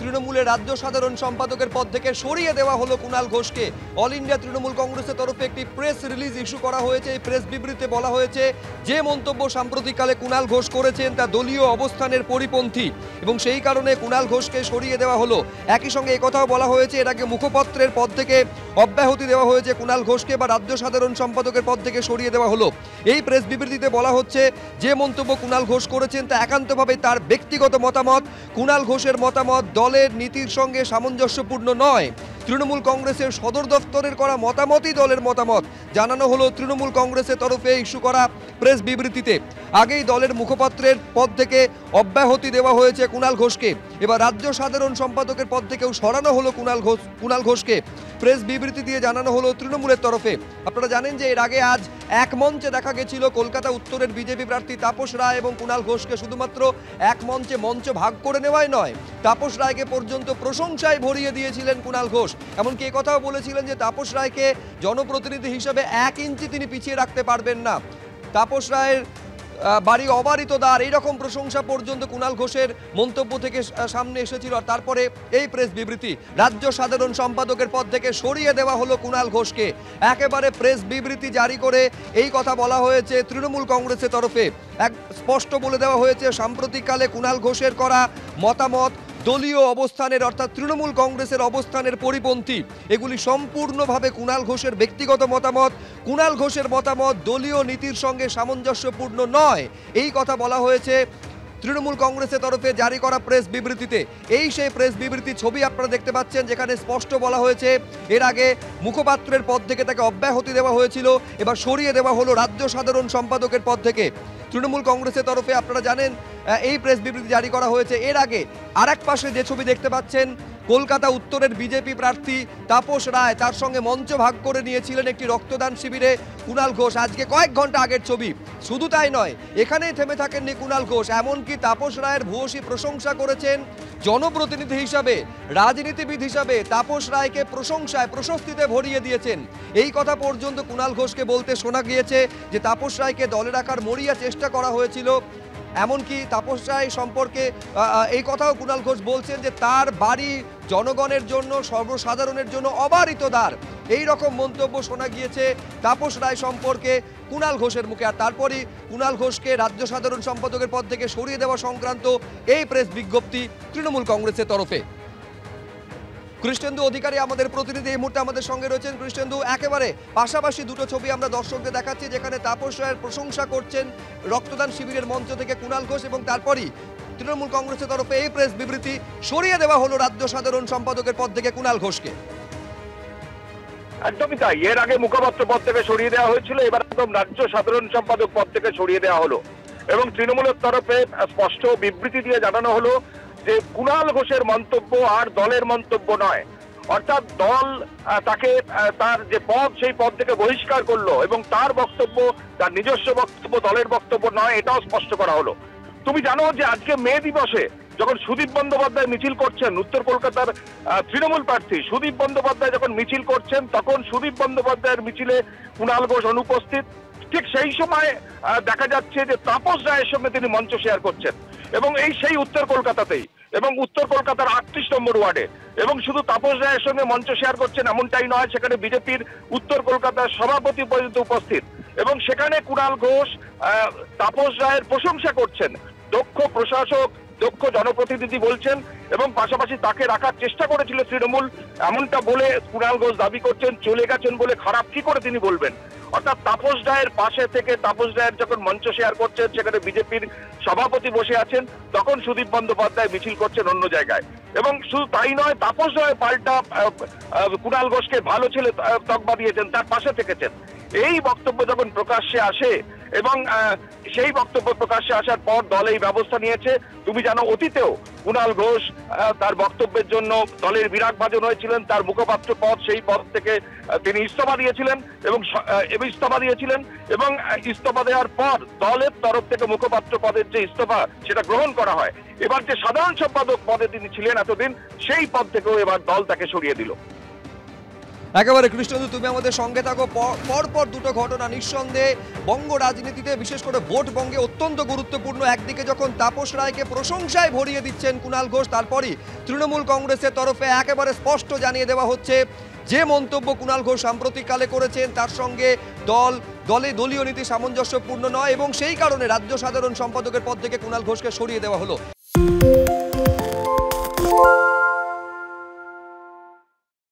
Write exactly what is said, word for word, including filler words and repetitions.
তৃণমূলের রাজ্য সাধারণ সম্পাদকের পদ থেকে সরিয়ে দেওয়া হলো কুণাল ঘোষকে। অল ইন্ডিয়া তৃণমূল কংগ্রেসের তরফে একটি প্রেস রিলিজ ইস্যু করা হয়েছে। এই প্রেস বিবৃতিতে বলা হয়েছে যে মন্তব্য সাম্প্রতিককালে কুণাল ঘোষ করেছেন তা দলীয় অবস্থানের পরিপন্থী এবং সেই কারণে কুণাল ঘোষকে সরিয়ে দেওয়া হলো। একই সঙ্গে একথাও বলা হয়েছে এর আগে মুখপত্রের পদ থেকে অব্যাহতি দেওয়া হয়েছে কুণাল ঘোষকে বা রাজ্য সাধারণ সম্পাদকের পদ থেকে সরিয়ে দেওয়া হলো। এই প্রেস বিবৃতিতে বলা হচ্ছে যে মন্তব্য কুণাল ঘোষ করেছেন তা একান্তভাবে তার ব্যক্তিগত মতামত। কুণাল ঘোষের মতামত দলের নীতির সঙ্গে সামঞ্জস্যপূর্ণ নয়। তৃণমূল কংগ্রেসের সদর দফতরের করা মতামতই দলের মতামত জানানো হলো তৃণমূল কংগ্রেসের তরফে ইস্যু করা প্রেস বিবৃতিতে। আগেই দলের মুখপাত্রের পদ থেকে অব্যাহতি দেওয়া হয়েছে কুণাল ঘোষকে, এবার রাজ্য সাধারণ সম্পাদকের পদ থেকেও সরানো হলো কুণাল ঘোষ কুণাল ঘোষকে প্রেস বিবৃতি দিয়ে জানানো হলো তৃণমূলের তরফে। আপনারা জানেন যে এর আগে আজ এক মঞ্চে দেখা গেছিল কলকাতা উত্তরের বিজেপি প্রার্থী তাপস রায় এবং কুণাল ঘোষকে শুধুমাত্র এক মঞ্চে মঞ্চ ভাগ করে নেওয়াই নয়, তাপস রায়কে পর্যন্ত প্রশংসায় ভরিয়ে দিয়েছিলেন কুণাল ঘোষ। এমনকি এই কথাও বলেছিলেন যে তাপস রায়কে জনপ্রতিনিধি হিসেবে এক ইঞ্চি তিনি পিছিয়ে রাখতে পারবেন না। তাপস রায়ের বাড়ি অবারিত দ্বার, এইরকম প্রশংসা পর্যন্ত কুণাল ঘোষের মন্তব্য থেকে সামনে এসেছিল। আর তারপরে এই প্রেস বিবৃতি, রাজ্য সাধারণ সম্পাদকের পদ থেকে সরিয়ে দেওয়া হলো কুণাল ঘোষকে। একেবারে প্রেস বিবৃতি জারি করে এই কথা বলা হয়েছে তৃণমূল কংগ্রেসের তরফে। এক স্পষ্ট বলে দেওয়া হয়েছে সাম্প্রতিককালে কুণাল ঘোষের করা মতামত দলীয় অবস্থানের অর্থাৎ তৃণমূল কংগ্রেসের অবস্থানের পরিপন্থী। এগুলি সম্পূর্ণভাবে কুণাল ঘোষের ব্যক্তিগত মতামত। কুণাল ঘোষের মতামত দলীয় নীতির সঙ্গে সামঞ্জস্যপূর্ণ নয়, এই কথা বলা হয়েছে তৃণমূল কংগ্রেসের তরফে জারি করা প্রেস বিবৃতিতে। এই সেই প্রেস বিবৃতি ছবি আপনারা দেখতে পাচ্ছেন যেখানে স্পষ্ট বলা হয়েছে এর আগে মুখপাত্রের পদ থেকে তাকে অব্যাহতি দেওয়া হয়েছিল, এবার সরিয়ে দেওয়া হলো রাজ্য সাধারণ সম্পাদকের পদ থেকে। তৃণমূল কংগ্রেসের তরফে আপনারা জানেন এই প্রেস বিবৃতি জারি করা হয়েছে। এর আগে আর এক পাশে যে ছবি দেখতে পাচ্ছেন কলকাতা উত্তরের বিজেপি প্রার্থী তাপস রায়, তার সঙ্গে মঞ্চ ভাগ করে নিয়েছিলেন একটি রক্তদান শিবিরে কুণাল ঘোষ। আজকে কয়েক ঘন্টা আগের ছবি। শুধু তাই নয়, এখানেই থেমে থাকেননি কুণাল ঘোষ, এমনকি তাপস রায়ের ভূয়সী প্রশংসা করেছেন। জনপ্রতিনিধি হিসাবে, রাজনীতিবিদ হিসাবে তাপস রায়কে প্রশংসায় প্রশস্তিতে ভরিয়ে দিয়েছেন। এই কথা পর্যন্ত কুণাল ঘোষকে বলতে শোনা গিয়েছে যে তাপস রায়কে দলে রাখার মরিয়া চেষ্টা করা হয়েছিল। এমনকি তাপস রায় সম্পর্কে এই কথাও কুণাল ঘোষ বলছেন যে তার বাড়ি জনগণের জন্য, সর্বসাধারণের জন্য অবারিত দ্বার। এই রকম মন্তব্য শোনা গিয়েছে তাপস রায় সম্পর্কে কুণাল ঘোষের মুখে। আর তারপরই কুণাল ঘোষকে রাজ্য সাধারণ সম্পাদকের পদ থেকে সরিয়ে দেওয়া সংক্রান্ত এই প্রেস বিজ্ঞপ্তি তৃণমূল কংগ্রেসের তরফে। কৃষ্ণেন্দু অধিকারী আমাদের প্রতিনিধি এই মুহূর্তে আমাদের সঙ্গে রয়েছেন। কৃষ্ণেন্দু, একেবারে পাশাপাশি দুটো ছবি আমরা দর্শকদের দেখাচ্ছি যেখানে তাপস রায়ের প্রশংসা করছেন রক্তদান শিবিরের মঞ্চ থেকে কুণাল ঘোষ এবং তারপরই তৃণমূল কংগ্রেসের তরফে এই প্রেস বিবৃতি, সরিয়ে দেওয়া হলো রাজ্য সাধারণ সম্পাদকের পদ থেকে কুণাল ঘোষকে। একদমই তাই, এর আগে মুখপাত্র পদ থেকে সরিয়ে দেওয়া হয়েছিল, এবার একদম রাজ্য সাধারণ সম্পাদক পদ থেকে সরিয়ে দেওয়া হলো এবং তৃণমূলের তরফে স্পষ্ট বিবৃতি দিয়ে জানানো হলো যে কুণাল ঘোষের মন্তব্য আর দলের মন্তব্য নয়। অর্থাৎ দল তাকে তার যে পদ সেই পদ থেকে বহিষ্কার করলো এবং তার বক্তব্য তার নিজস্ব বক্তব্য, দলের বক্তব্য নয়, এটাও স্পষ্ট করা হলো। তুমি জানো যে আজকে মে দিবসে যখন সুদীপ বন্দ্যোপাধ্যায় মিছিল করছেন, উত্তর কলকাতার তৃণমূল প্রার্থী সুদীপ বন্দ্যোপাধ্যায় যখন মিছিল করছেন, তখন সুদীপ বন্দ্যোপাধ্যায়ের মিছিলে কুণাল ঘোষ অনুপস্থিত। ঠিক সেই সময় দেখা যাচ্ছে যে তাপস রায়ের সঙ্গে তিনি মঞ্চ শেয়ার করছেন এবং এই সেই উত্তর কলকাতাতেই এবং উত্তর কলকাতার আটত্রিশ নম্বর ওয়ার্ডে। এবং শুধু তাপস রায়ের সঙ্গে মঞ্চ শেয়ার করছেন এমনটাই নয়, সেখানে বিজেপির উত্তর কলকাতার সভাপতি পর্যন্ত উপস্থিত এবং সেখানে কুণাল ঘোষ তাপস রায়ের প্রশংসা করছেন। দক্ষ প্রশাসক, দক্ষ জনপ্রতিনিধি বলছেন এবং পাশাপাশি তাকে রাখার চেষ্টা করেছিল তৃণমূল, এমনটা বলে কুণাল ঘোষ দাবি করছেন। চলে গেছেন বলে খারাপ কি করে তিনি বলবেন? অর্থাৎ তাপস রায়ের পাশে থেকে তাপস রায়ের যখন মঞ্চ শেয়ার করছেন, সেখানে বিজেপির সভাপতি বসে আছেন, তখন সুদীপ বন্দ্যোপাধ্যায় মিছিল করছেন অন্য জায়গায়। এবং শুধু তাই নয়, তাপস রায় পাল্টা কুণাল ঘোষকে ভালো ছেলে তকমা দিয়েছেন, তার পাশে থেকেছেন। এই বক্তব্য যখন প্রকাশ্যে আসে এবং সেই বক্তব্য প্রকাশ্যে আসার পর দল এই ব্যবস্থা নিয়েছে। তুমি জানো অতীতেও কুণাল ঘোষ তার বক্তব্যের জন্য দলের বিরাগ ভাজন হয়েছিলেন, তার মুখপাত্র পদ সেই পদ থেকে তিনি ইস্তফা দিয়েছিলেন এবং ইস্তফা দিয়েছিলেন এবং ইস্তফা দেওয়ার পর দলের তরফ থেকে মুখপাত্র পদের যে ইস্তফা সেটা গ্রহণ করা হয়। এবার যে সাধারণ সম্পাদক পদে তিনি ছিলেন এতদিন, সেই পদ থেকেও এবার দল তাকে সরিয়ে দিল। একেবারে কৃষ্ণদু, তুমি আমাদের সঙ্গে থাকো। পরপর দুটো ঘটনা নিঃসন্দেহে বঙ্গ রাজনীতিতে, বিশেষ করে ভোট বঙ্গে অত্যন্ত গুরুত্বপূর্ণ। একদিকে যখন তাপস রায়কে প্রশংসায় ভরিয়ে দিচ্ছেন কুণাল ঘোষ, তারপরই তৃণমূল কংগ্রেসের তরফে একেবারে স্পষ্ট জানিয়ে দেওয়া হচ্ছে যে মন্তব্য কুণাল ঘোষ সাম্প্রতিককালে করেছেন তার সঙ্গে দল দলে দলীয় নীতি সামঞ্জস্যপূর্ণ নয়, এবং সেই কারণে রাজ্য সাধারণ সম্পাদকের পদ থেকে কুণাল ঘোষকে সরিয়ে দেওয়া হলো।